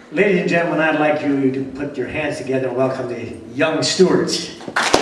Ladies and gentlemen, I'd like you to put your hands together and welcome the young stewards.